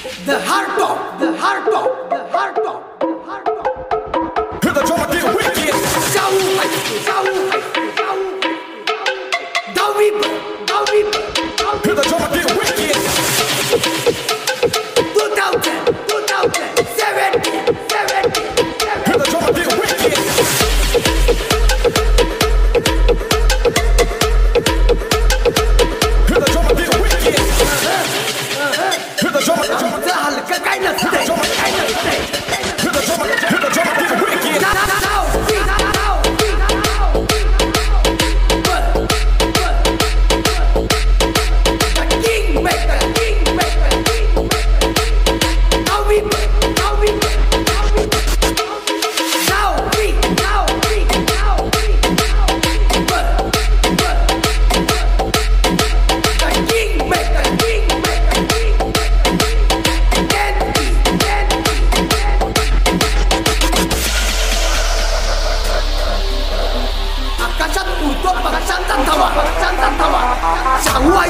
The heart of, the heart of, the heart of, the heart of. Hear the drummer get wicked. Shout, shout, shout. Don't reaper, don't reaper. Hear the drummer get wicked. 2000, 70, 70. Hear the drummer get wicked. Hear the drummer get wicked. Hear the drummer. The kind of stage. Hear the drummer get wicked. Shang Wai